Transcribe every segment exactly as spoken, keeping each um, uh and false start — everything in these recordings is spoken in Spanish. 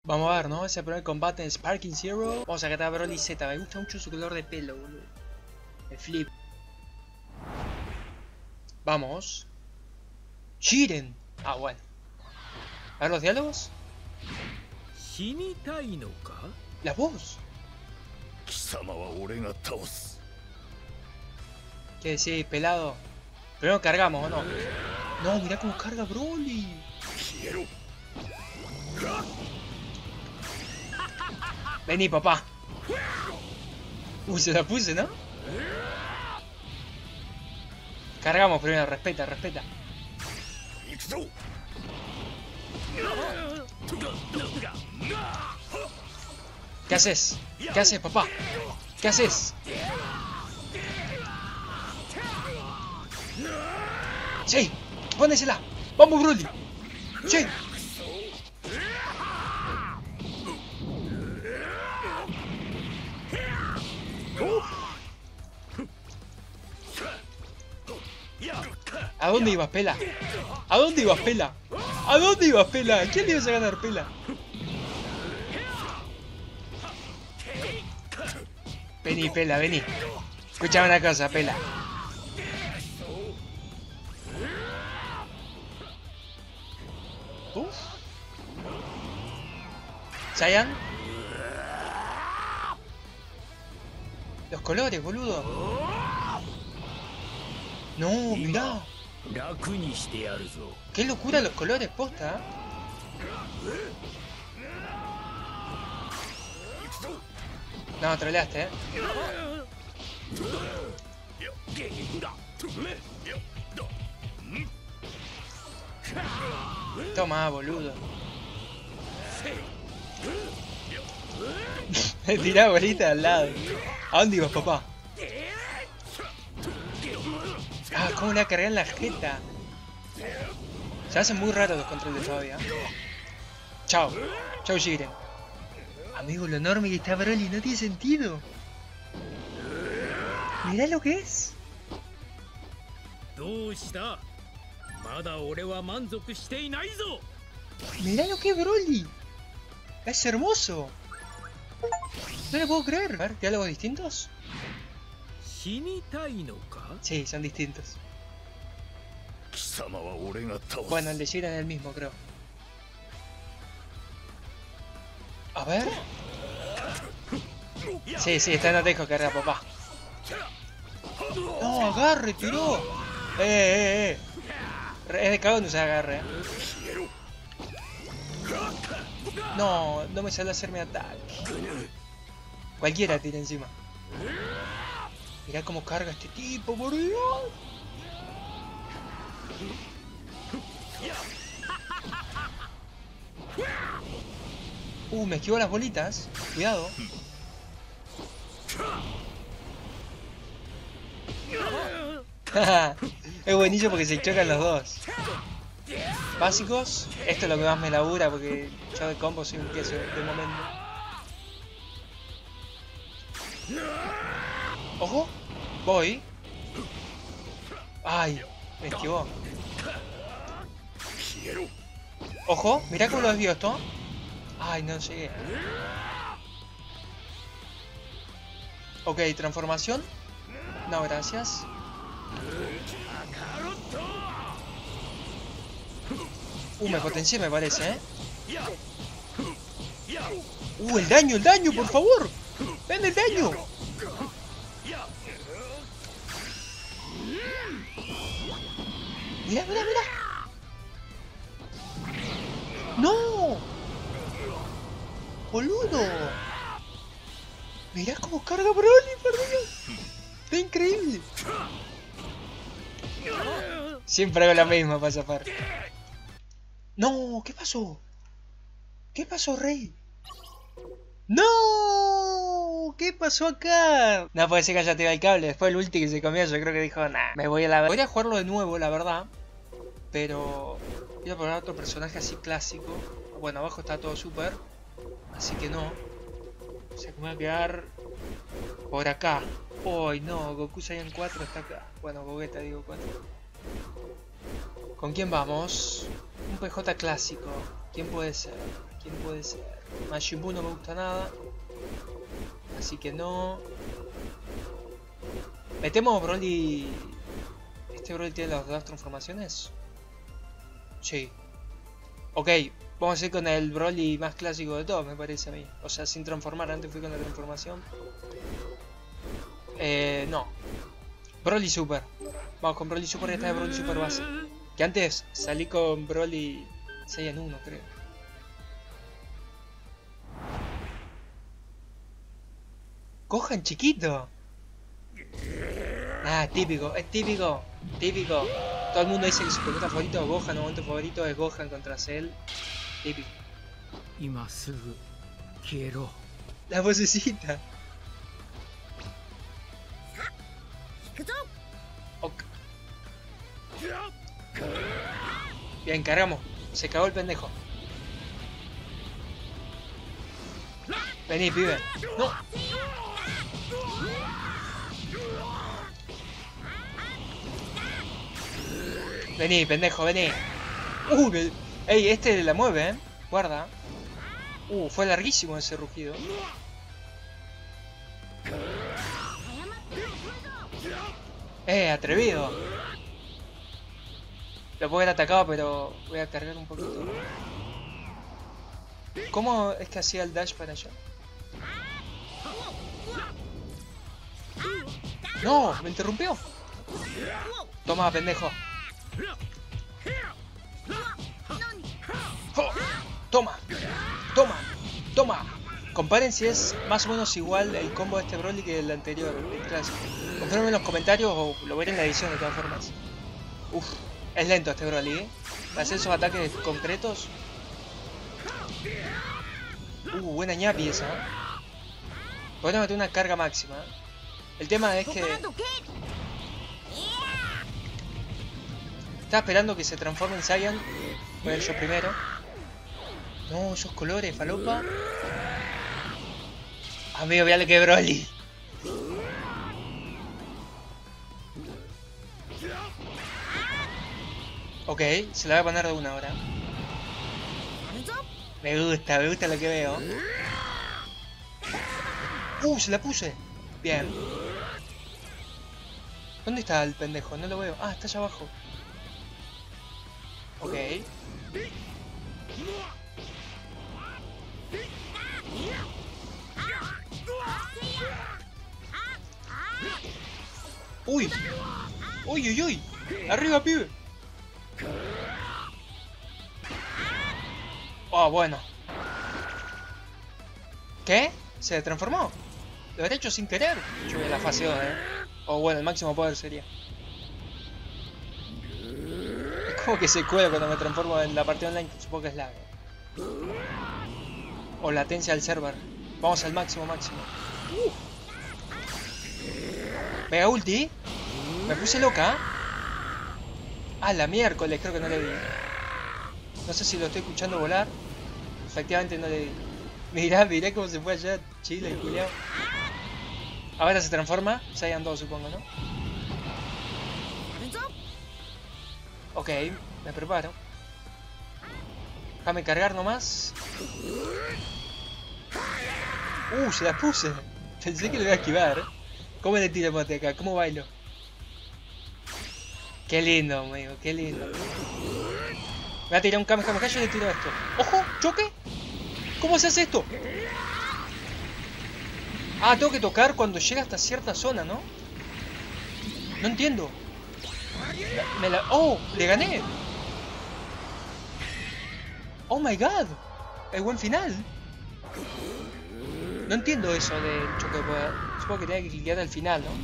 Vamos a ver, ¿no? Ese primer combate en Sparking Zero. Vamos a catar a Broly Z. Me gusta mucho su color de pelo, boludo. El flip. Vamos. Jiren. Ah, bueno. A ver los diálogos. La voz. ¿Qué decís, pelado? Primero cargamos, ¿o no? No, mirá cómo carga Broly. Vení, papá. Uh, se la puse, ¿no? Cargamos primero, respeta, respeta. ¿Qué haces? ¿Qué haces, papá? ¿Qué haces? ¡Sí! ¡Pónesela! ¡Vamos, Broly! ¡Sí! ¿A dónde ibas, Pela? ¿A dónde ibas, Pela? ¿A dónde ibas, Pela? ¿Quién le ibas a ganar, Pela? Vení, Pela, vení. Escuchame una cosa, Pela. Uf. ¿Saiyan? Los colores, boludo. No, mirá. Qué locura los colores, posta. No, troleaste, eh. Toma, boludo. Me tirá bolita al lado. ¿A dónde ibas, papá? Ah, cómo le va a cargar en la jeta. Se hacen muy raros los controles todavía. Chao. Chao, Jiren. Amigo, lo enorme que está Broly no tiene sentido. Mirá lo que es. Mirá lo que es Broly. Es hermoso. No le puedo creer. A ver, ¿diálogos distintos? Sí, son distintos. Bueno, el de Jiren es el mismo, creo. A ver. Sí, sí, está en dejo cargar, papá. No, agarre, tiró. Eh, eh, eh. Es de cagón usar agarre. No, no me sale a hacerme ataque. Cualquiera tira encima. Mirá cómo carga este tipo, por Dios. Uh, me esquivó las bolitas. Cuidado. Es buenísimo porque se chocan los dos. Básicos. Esto es lo que más me labura porque yo de combo soy un queso de momento. Ojo. Voy. Ay, me esquivó. Ojo, mirá cómo lo desvío esto. Ay, no llegué. Ok, transformación. No, gracias. Uh, me potencié, me parece, ¿eh? Uh, el daño, el daño, por favor. Ven el daño. Mira, mira, mira. ¡No! ¡Boludo! Mirá cómo carga Broly, por Dios. Está increíble. Siempre hago la misma para zafar. ¡No! ¿Qué pasó? ¿Qué pasó, Rey? ¡No! ¿Qué pasó acá? No puede ser que haya tirado el cable. Después el ulti que se comió, yo creo que dijo, nah, me voy a la... Voy a jugarlo de nuevo, la verdad. Pero... voy a poner otro personaje así clásico. Bueno, abajo está todo super. Así que no. O sea que me voy a quedar... por acá. Uy, no, Goku Saiyan cuatro está acá. Bueno, Gogeta digo cuatro. ¿Con quién vamos? Un P J clásico. ¿Quién puede ser? ¿Quién puede ser? Majin Buu no me gusta nada. Así que no. Metemos Broly. ¿Este Broly tiene las dos transformaciones? Sí. Ok, vamos a ir con el Broly más clásico de todos, me parece a mí. O sea, sin transformar, antes fui con la transformación. Eh, no. Broly Super. Vamos con Broly Super y esta es Broly Super base. Que antes salí con Broly seis en uno, creo. Gohan chiquito. Ah, típico, es típico, típico. Todo el mundo dice que su pelota favorito es Gohan, el momento favorito es Gohan contra Cell. Típico. La vocecita. Ok. Bien, cargamos. Se cagó el pendejo. Vení, pibe. No. Vení, pendejo, vení. Uh, que... Ey, este la mueve, eh. Guarda. Uh, fue larguísimo ese rugido. Eh, atrevido. Lo puedo haber atacado, pero voy a cargar un poquito. ¿Cómo es que hacía el dash para allá? ¡No! ¡Me interrumpió! Toma, pendejo. Oh, toma, toma, toma. Comparen si es más o menos igual el combo de este Broly que el anterior, el clásico. Confirmen en los comentarios o lo veré en la edición de todas formas. Uf, es lento este Broly, ¿eh? Para hacer esos ataques concretos. Uh, buena ñapi esa. Podemos meter una carga máxima. El tema es que... Estaba esperando que se transforme en Saiyan. Voy a ir yo primero. No, esos colores, falopa. Amigo, véale que Broly. Ok, se la voy a poner de una hora. Me gusta, me gusta lo que veo. Uh, se la puse. Bien. ¿Dónde está el pendejo? No lo veo. Ah, está allá abajo. Ok. Uy. Uy, uy, uy. Arriba, pibe. Oh, bueno. ¿Qué? ¿Se transformó? Lo habré hecho sin querer. Yo voy a la fase dos, eh. O bueno, el máximo poder sería. Es como que se cuela cuando me transformo en la partida online. Supongo que es lag. O latencia del server. Vamos al máximo, máximo. Uh. Mega ulti. Me puse loca. Ah, la miércoles, creo que no le di. No sé si lo estoy escuchando volar. Efectivamente no le di. Mirá, mirá cómo se fue allá. Chile, el culiao. Ahora se transforma. Saiyan dos, supongo, ¿no? Ok, me preparo. Déjame cargar nomás. Uh, se la puse. Pensé que lo iba a esquivar. ¿Cómo le tiro mate acá? ¿Cómo bailo? Qué lindo, amigo, qué lindo. Me voy a tirar un Kamehameha y le tiro esto. ¡Ojo! ¿Choque? ¿Cómo se hace esto? Ah, tengo que tocar cuando llega hasta cierta zona, ¿no? No entiendo. Me la... ¡Oh! ¡Le gané! ¡Oh my god! ¡El buen final! No entiendo eso del choque de poder. Supongo que tenía que clicar al final, ¿no?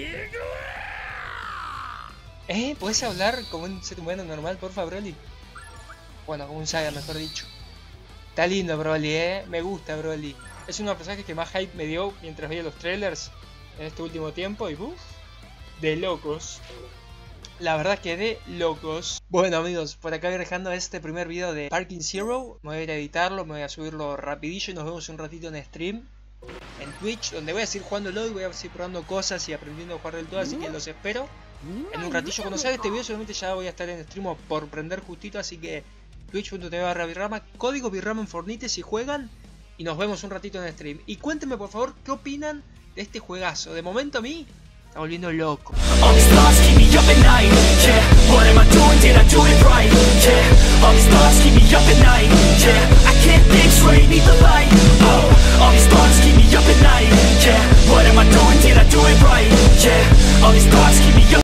¿Eh? ¿Puedes hablar como un ser humano normal, porfa, Broly? Bueno, como un Saiyan, mejor dicho. Está lindo Broly, ¿eh? Me gusta Broly. Es uno de los personajes que más hype me dio mientras veía los trailers en este último tiempo. Y uff, de locos. La verdad que de locos. Bueno amigos, por acá voy dejando este primer video de Parking Zero. Me voy a ir a editarlo, me voy a subirlo rapidillo y nos vemos un ratito en stream. En Twitch, donde voy a seguir jugándolo y voy a seguir probando cosas y aprendiendo a jugar del todo. Así que los espero en un ratillo. Cuando salga este video seguramente ya voy a estar en stream por prender justito. Así que twitch punto tv barra birrama, código birrama en Fortnite si juegan. y nos vemos un ratito en el stream. Y cuéntenme por favor qué opinan de este juegazo. De momento a mí me está volviendo loco.